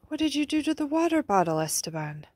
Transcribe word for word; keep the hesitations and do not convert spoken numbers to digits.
What did you do to the water bottle, Esteban?